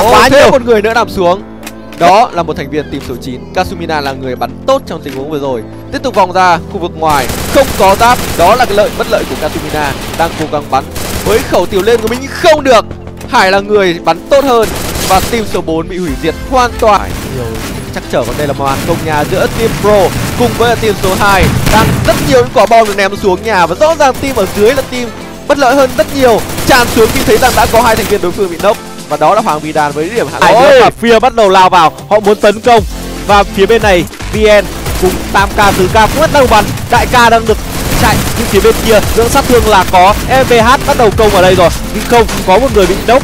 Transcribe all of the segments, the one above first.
quá nhiều. Một người nữa nằm xuống. Đó là một thành viên team số 9. Kasumina là người bắn tốt trong tình huống vừa rồi. Tiếp tục vòng ra khu vực ngoài, không có giáp. Đó là cái bất lợi của Kasumina. Đang cố gắng bắn với khẩu tiểu liên của mình nhưng không được. Hải là người bắn tốt hơn và team số 4 bị hủy diệt hoàn toàn. Nhiều chắc trở, còn đây là màn công nhà giữa team Pro cùng với team số 2. Đang rất nhiều những quả bom được ném xuống nhà và rõ ràng team ở dưới là team bất lợi hơn rất nhiều. Tràn xuống khi thấy rằng đã có hai thành viên đối phương bị knock. Và đó là Hoàng Vì Đàn với điểm hạ Ôi, và Fear bắt đầu lao vào, họ muốn tấn công. Và phía bên này VN cùng 8K, 4K cũng bắt đầu bắn. Đại ca đang được chạy, nhưng phía bên kia lượng sát thương là có. MVH bắt đầu công ở đây rồi, nhưng không, có một người bị knock.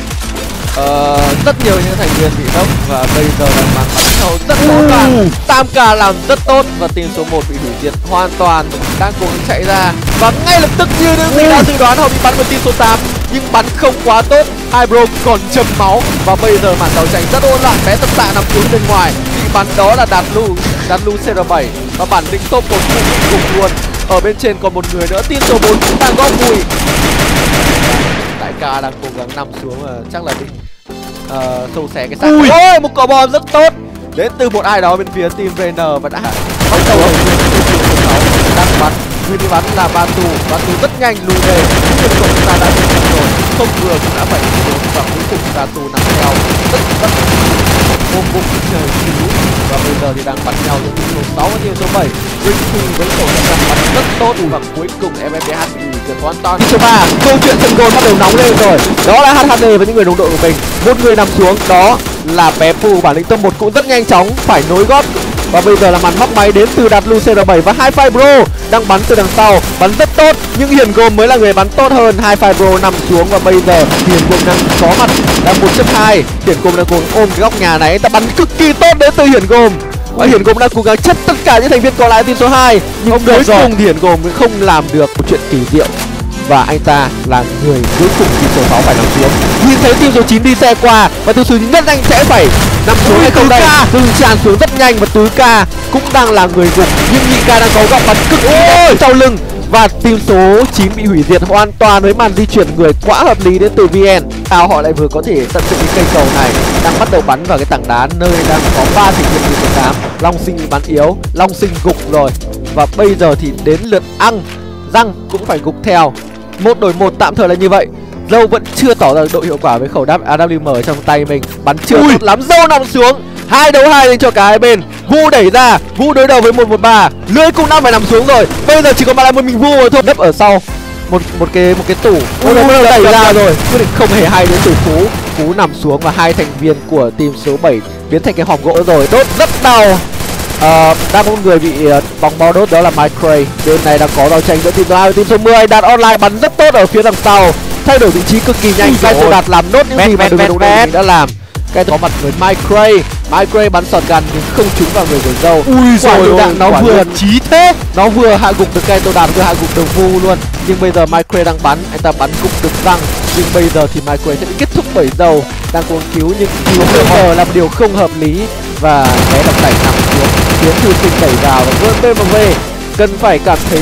Rất nhiều những thành viên bị knock và bây giờ là màn bắn sâu rất rõ ràng. 8K làm rất tốt và team số 1 bị hủy diệt hoàn toàn. Đang cố gắng chạy ra và ngay lập tức như những gì đã dự đoán, họ bị bắn vào team số 8 nhưng bắn không quá tốt. Hai bro còn chầm máu và bây giờ màn tàu chạy rất hỗn loạn. Bé Tất Tạ nằm xuống bên ngoài bị bắn, đó là Đạt Lu CR7 và bản lĩnh top 1 cùng luôn. Ở bên trên còn một người nữa, team số 4 cũng đang góp mùi. Đại ca đang cố gắng nằm xuống và chắc là định sâu xé cái xác. Ôi, một quả bom rất tốt đến từ một ai đó bên phía team VN và đã bắt đầu đang bắn. Người đi bắn là Batu rất nhanh lùi về, nhưng của chúng ta đã bị rồi, không vừa cũng đã phải xuống và cuối cùng Batu nằm theo rất vô cùng trời cứu. Và bây giờ thì đang bắn nhau giữa team số 6 và team số 7. Wing Thu với khẩu súng bắn rất tốt và cuối cùng MMDH bị hủy diệt hoàn toàn. Số 3, câu chuyện sân gôn bắt đầu nóng lên rồi. Đó là HHD với những người đồng đội của mình. Một người nằm xuống, đó là bé Phu, bản lĩnh top 1 cũng rất nhanh chóng phải nối gót. Và bây giờ là màn móc máy đến từ Đạt Lu CR7 và Hi-Fi Bro đang bắn từ đằng sau, bắn rất tốt nhưng Hiền Gồm mới là người bắn tốt hơn. Hi-Fi Bro nằm xuống và bây giờ Hiền Gồm đang có mặt, đang 1.2. Hiền Gồm đang cố ôm cái góc nhà này, anh ta bắn cực kỳ tốt đến từ Hiền Gồm. Và Hiền Gồm đang cố gắng chất tất cả những thành viên còn lại team số 2 nhưng cuối cùng Hiền Gồm không làm được một chuyện kỳ diệu. Và anh ta là người cuối cùng team số 6 phải nằm xuống. Nhìn thấy team số 9 đi xe qua và team số 9 nhất anh sẽ phải nằm xuống hay không đây. Từ tràn xuống rất nhanh và Tứ Ca cũng đang là người gục nhưng Nhị Ca đang có góc bắn cực kỳ sau lưng. Và team số 9 bị hủy diệt hoàn toàn với màn di chuyển người quá hợp lý đến từ VN. Sao họ lại vừa có thể tận dụng cái cây cầu này, đang bắt đầu bắn vào cái tảng đá nơi đang có 3 thành viên team số 8. Long Sinh bị bắn yếu, Long Sinh gục rồi. Và bây giờ thì đến lượt Răng cũng phải gục theo. 1 đổi 1 tạm thời là như vậy. Dâu vẫn chưa tỏ ra độ hiệu quả với khẩu đáp AWM trong tay mình. Bắn chưa tốt lắm, Dâu nằm xuống. 2 đấu 2 dành cho cả hai bên. Vu đẩy ra, Vu đối đầu với 113. Lưỡi cũng đang phải nằm xuống rồi. Bây giờ chỉ còn lại một mình Vu rồi thôi. Nấp ở sau một cái tủ. Đẩy ra rồi. Quyết định không hề hay đến từ Phú nằm xuống và hai thành viên của team số 7 biến thành cái hòm gỗ rồi. Đốt rất đau. Đang một người bị bóng bo đốt, đó là Micray. Bên này đang có giao tranh giữa team số 2 và team số 10. Đạt online bắn rất tốt ở phía đằng sau, thay đổi vị trí cực kỳ nhanh. Kai Đạt làm nốt những gì mà đội mình đã làm. Cái có mặt với Micray bắn shotgun nhưng không trúng vào người của Dâu. Quả lựu đạn nó vừa chí thế, nó vừa hạ gục được Kaito Đạt, vừa hạ gục được Vu luôn. Nhưng bây giờ Micray đang bắn, anh ta bắn gục được Răng. Nhưng bây giờ thì Micray sẽ bị kết thúc bởi Dâu đang cố cứu, nhưng bây giờ là một điều không hợp lý. Và bé đập đẩy nằm xuống, Tiến Thư Sinh đẩy vào và vươn BMW cần phải cảm thấy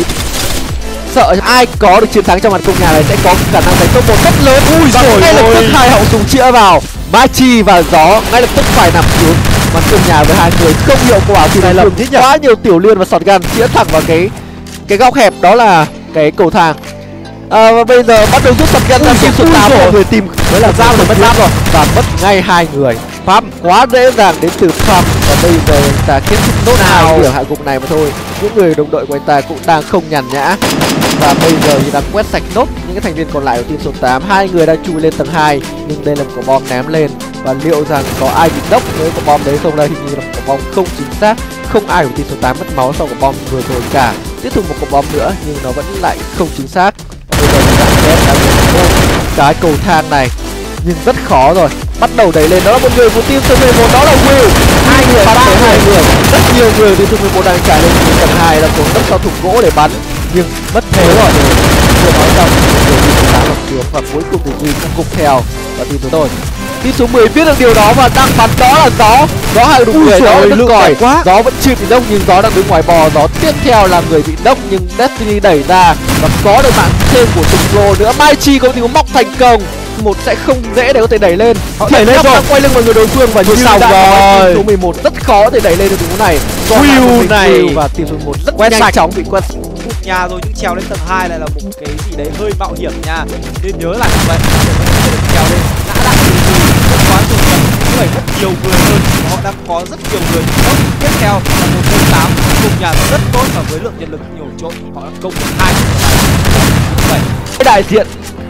sợ. Ai có được chiến thắng trong màn công nhà này sẽ có khả năng giành top 1 rất lớn. Và ngay lập tức hai họng súng chĩa vào. Machi và Gió ngay lập tức phải nằm xuống. Màn công nhà với hai người không hiệu quả thì này là quá nhiều tiểu liên và shotgun chĩa thẳng vào cái góc hẹp, đó là cái cầu thang. Và bây giờ bắt đầu rút shotgun ra team số 8 rồi. Người tìm mới là Giang rồi, mất giáp rồi và mất ngay hai người. Farm quá dễ dàng đến từ Farm và bây giờ anh ta kết thúc nốt hai kiểu hạ gục này mà thôi. Những người đồng đội của anh ta cũng đang không nhàn nhã và bây giờ thì đang quét sạch nốt những cái thành viên còn lại của team số 8. Hai người đang chui lên tầng 2 nhưng đây là một quả bom ném lên và liệu rằng có ai bị đốc với quả bom đấy không? Đây hình như là một quả bom không chính xác, không ai của team số 8 mất máu sau quả bom vừa rồi cả. Tiếp tục một quả bom nữa nhưng nó vẫn lại không chính xác. Bây giờ thì đang cái cầu thang này nhưng rất khó rồi, bắt đầu đẩy lên. Đó là một người của team số 11, đó là Will. Hai người, rất nhiều người team số 11 đang trải lên tầng 2 là cùng đất sau thùng gỗ để bắn nhưng mất thế rồi. Vừa nói xong người team số 8 xuống và cuối cùng thì Will cũng cục theo và team số tôi. Team số 10 biết được điều đó và đang bắn, đó là Gió hai đúng người, đó là còi quá. Gió vẫn chưa bị đốc nhưng Gió đang đứng ngoài bò. Gió tiếp theo là người bị đốc nhưng Destiny đẩy ra và có được mạng thêm của Tùng Pro nữa. Mai Chi có tình huống móc thành công 1 sẽ không dễ để có thể đẩy lên. Họ đẩy lên rồi, quay lưng vào người đối phương và như xong rồi. số 11 rất khó để đẩy lên được tình huống này. Will này và team số 1 rất quét nhanh sạch. chóng bị quét. Nhà rồi nhưng trèo lên tầng 2 lại là một cái gì đấy hơi mạo hiểm nha, nên nhớ lại như vậy để được trèo lên ngã lại từ từ không quá trùng nhập, như vậy rất nhiều người hơn, họ đang có rất nhiều người tốt. Tiếp theo là một bên 8 cùng nhà rất tốt và với lượng nhân lực nhiều chỗ họ đã công được 2 vậy. Cái đại diện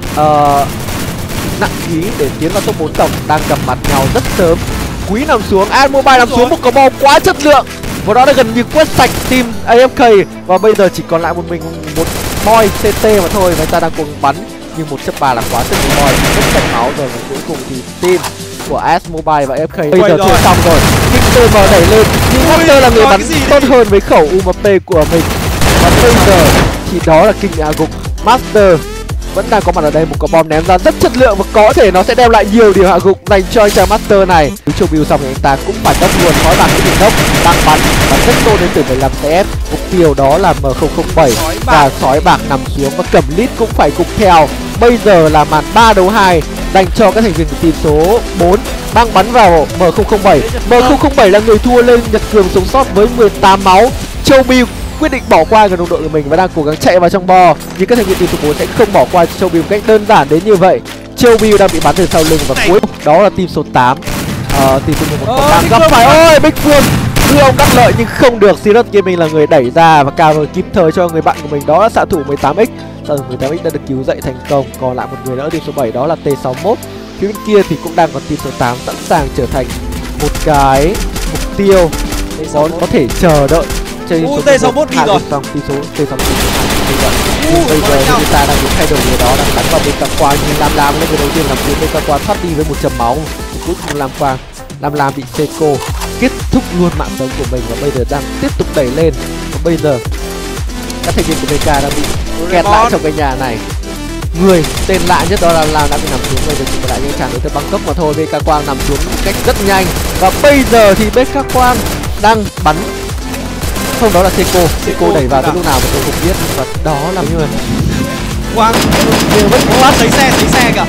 nặng ký để tiến vào top 4 tổng đang gặp mặt nhau rất sớm. Quý nằm xuống, Mobile nằm xuống, một quả bom quá chất lượng và đó là gần như quét sạch team AFK và bây giờ chỉ còn lại một mình một boy CT mà thôi. Và ta đang cùng bắn nhưng 1/3 là quá sức của boy, rất sạch máu rồi và cuối cùng thì team của Mobile và AFK bây giờ chơi xong rồi. Victor mở đẩy lên nhưng Master là người bắn tốt hơn với khẩu UMP của mình và bây giờ thì đó là kinh gục. Master vẫn đang có mặt ở đây, một quả bom ném ra rất chất lượng và có thể nó sẽ đem lại nhiều điều hạ gục dành cho anh chàng Master này. Châu build xong thì anh ta cũng phải đốc luôn, khói bạc cái đỉnh đốc đang bắn và rất tốt đến từ 15 CF. Mục tiêu đó là M007 và sói bạc nằm xuống và cầm lít cũng phải gục theo. Bây giờ là màn 3 đấu 2 dành cho các thành viên của team số 4 đang bắn vào M007. M007 là người thua lên Nhật Cường sống sót với 18 máu. Châu build quyết định bỏ qua cái đồng đội của mình và đang cố gắng chạy vào trong bo, nhưng các thành viên team số 4 sẽ không bỏ qua Châu Bill cách đơn giản đến như vậy. Châu Bill đang bị bắn từ sau lưng và cuối đó là team số 8. Team số 11 còn đang gặp phải ôi Bích Phương đưa ông đắc lợi nhưng không được. Sirius Gaming là người đẩy ra và cover kịp thời cho người bạn của mình, đó là xạ thủ 18x. Xạ thủ 18x đã được cứu dậy thành công. Còn lại một người nữa team số 7 đó là T61. Phía bên kia thì cũng đang còn team số 8 sẵn sàng trở thành một cái mục tiêu có thể chờ đợi. T61 đi rồi. Xong tí số T61 bây giờ người ta đang muốn thay đổi người đó, đang đánh vào bên Cam Quang nhưng Lam lên người đầu tiên làm phía bên Cam Quang thoát đi với 1 chấm máu. Cuối cùng Lam bị Seiko kết thúc luôn mạng sống của mình và bây giờ đang tiếp tục đẩy lên. Và bây giờ các thành viên của BK đang bị kẹt lại trong cái nhà này. Người tên lạ nhất đó là Lam đã bị nằm xuống, bây giờ chỉ còn lại những chàng đối tượng Bangkok mà thôi. BK Quang nằm xuống một cách rất nhanh và bây giờ thì BK Quang đang bắn không, đó là Seiko đẩy vào tới lúc nào mà tôi không biết và đó là như là Quang đều vẫn thấy xe kìa.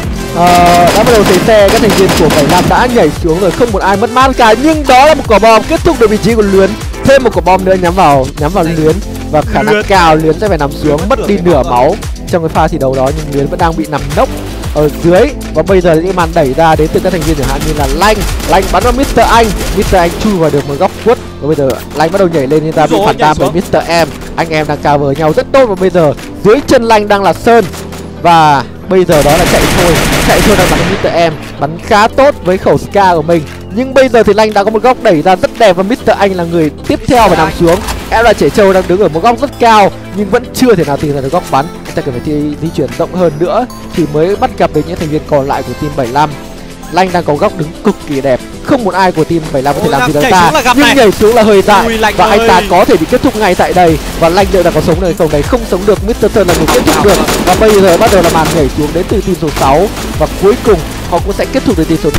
Đã bắt đầu thấy xe, các thành viên của 75 đã nhảy xuống rồi, không một ai mất mát cả, nhưng đó là một quả bom kết thúc được vị trí của Luyến. Thêm một quả bom nữa nhắm vào Luyến và khả năng cao Luyến sẽ phải nằm xuống, mất đi nửa máu trong cái pha thi đấu đó, nhưng Luyến vẫn đang bị nằm nốc ở dưới. Và bây giờ những màn đẩy ra đến từ các thành viên chẳng hạn như là Lanh bắn vào Mr. Anh chui vào được một góc khuất và bây giờ Lanh bắt đầu nhảy lên nhưng ta bị phản đam bởi Mr. M. Anh em đang cover nhau rất tốt và bây giờ dưới chân Lanh đang là Sơn và bây giờ đó là chạy thôi đang bắn Mr. M, bắn khá tốt với khẩu Ska của mình. Nhưng bây giờ thì Lanh đã có một góc đẩy ra rất đẹp và Mr. Anh là người tiếp theo và nằm xuống. Em là Trẻ Trâu đang đứng ở một góc rất cao nhưng vẫn chưa thể nào tìm ra được góc bắn. Anh ta cần phải di chuyển rộng hơn nữa thì mới bắt gặp được những thành viên còn lại của team 75. Lanh đang có góc đứng cực kỳ đẹp, không một ai của team 75 có thể làm gì được ta, nhưng nhảy xuống là hơi dại và anh ta có thể bị kết thúc ngay tại đây. Và Lanh liệu là có sống được không? Này không sống được, Mr. Sơn là người kết thúc được và bây giờ bắt đầu là màn nhảy xuống đến từ team số 6 và cuối cùng họ cũng sẽ kết thúc được team số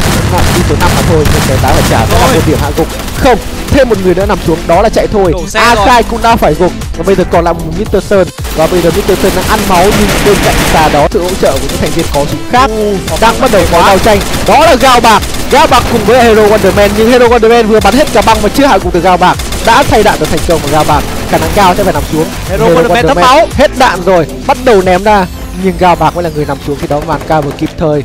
5 mà thôi. Nhưng cái tá phải trả ra một điểm hạ gục. Không, thêm một người nữa nằm xuống, đó là chạy thôi. Akai cũng đã phải gục và bây giờ còn lại một Mr. Sơn và bây giờ Mr. Sơn đang ăn máu nhưng bên cạnh xa đó sự hỗ trợ của những thành viên có súng khác đang bắt đầu có giao tranh, đó là Gao Bạc cùng với Hero Wonderman, nhưng Hero Wonderman vừa bắn hết cả băng mà chưa hạ gục được Gao Bạc, đã thay đạn được thành công và Gao Bạc khả năng cao sẽ phải nằm xuống. Hero Wonderman mất máu, hết đạn rồi, bắt đầu ném ra nhưng Gao Bạc mới là người nằm xuống. Khi đó màn cover kịp thời,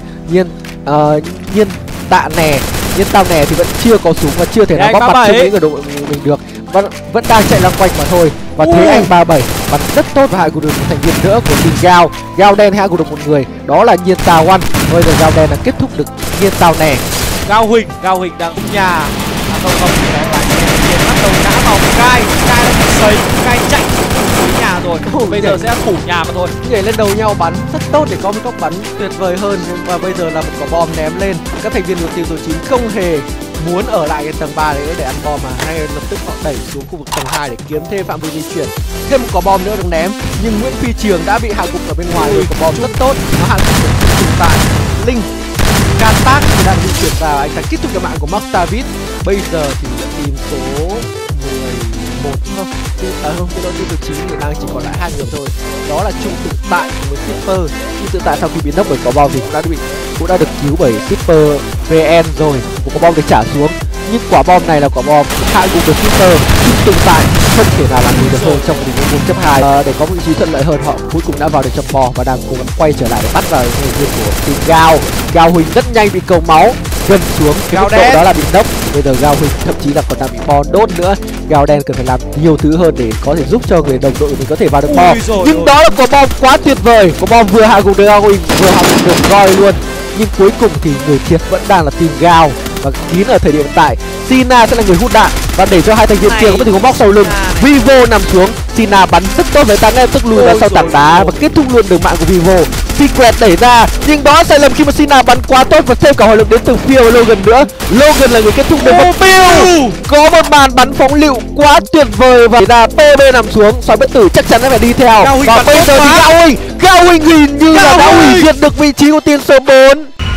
nhiên tạ nè, nhưng tao nè thì vẫn chưa có súng và chưa thể nào bóp mặt cho những người đội mình được, vẫn đang chạy loanh quanh mà thôi. Và thế anh 37 bắn rất tốt và hạ gục được một thành viên nữa của team Gao đen hạ gục được một người, đó là Nhiên Tào One. Bây giờ Gao đen đã kết thúc được Nhiên Tào nè. Gao Huỳnh đang nhà không đó là Nhiên bắt đầu ngã vào Cai đã bị sấy, Cai chạy tới nhà rồi, bây giờ sẽ thủ nhà mà thôi. Nhảy lên đầu nhau bắn rất tốt để có một góc bắn tuyệt vời hơn, nhưng mà bây giờ là một quả bom ném lên. Các thành viên của team số 9 không hề muốn ở lại cái tầng 3 đấy để ăn bom mà hay lập tức họ đẩy xuống khu vực tầng 2 để kiếm thêm phạm vi di chuyển. Thêm một quả bom nữa được ném nhưng Nguyễn Phi Trường đã bị hạ gục ở bên ngoài. Quả bom rất tốt, nó hạ gục được tồn tại. Linh Katak thì đang di chuyển vào, anh ta kết thúc cái mạng của Max David. Bây giờ thì team số 11 không, cái đội team thứ 9 hiện đang chỉ còn lại 2 người thôi. Đó là Trung Tự Tại với Shipper. Trung Tự Tại sau khi biến nốc bởi quả bom thì cũng đã được cứu bởi Shipper VN rồi. Một quả bom được trả xuống, nhưng quả bom này là quả bom hạ gục được Shipper. Trung Tự Tại không thể nào làm gì được hơn trong tình huống 4.2. Để có một vị trí thuận lợi hơn, họ cuối cùng đã vào được trong bò và đang cố gắng quay trở lại để bắt vào người viên của team Gao. Gao Huỳnh rất nhanh bị cầu máu, gần xuống cái mức độ đó là bị nốc. Bây giờ Gao Huỳnh thậm chí là còn đang bị bo đốt nữa. Gao đen cần phải làm nhiều thứ hơn để có thể giúp cho người đồng đội mình có thể vào được bo. Nhưng đó là quả bom quá tuyệt vời, quả bom vừa hạ gục được Gao Huỳnh, vừa hạ gục được Roy luôn. Nhưng cuối cùng thì người thiệt vẫn đang là team Gao. Và kín ở thời điểm hiện tại, Sina sẽ là người hút đạn và để cho hai thành viên kia có thể có móc sau lưng. Vivo nằm xuống, Sina bắn rất tốt với táng, tức lùi ra sau tảng đá và kết thúc luôn đường mạng của Vivo. Secret đẩy ra, nhưng đó sai lầm khi mà Sina bắn quá tốt và thêm cả hỏa lực đến từ Phil và Logan nữa. Logan là người kết thúc đường và Phil có một màn bắn phóng lựu quá tuyệt vời và ra PB nằm xuống. Sói bất tử chắc chắn sẽ phải đi theo. Và bây giờ thì Gao Huỳnh hình như là đã hủy diệt được vị trí của team số 4.